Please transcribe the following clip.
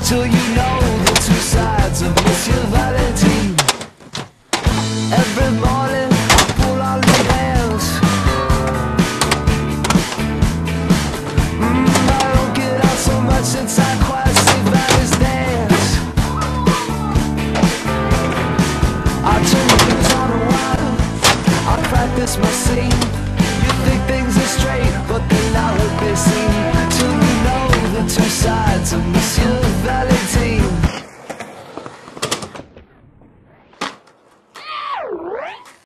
till you know the two sides of Monsieur Valentine. Every morning I pull on the bells. I don't get out so much since I quite see Valley's dance. I turn the news on a while, I practice my scene. You think things are straight, but they're not what they seem. Till you know the two sides of Monsieur Valentine.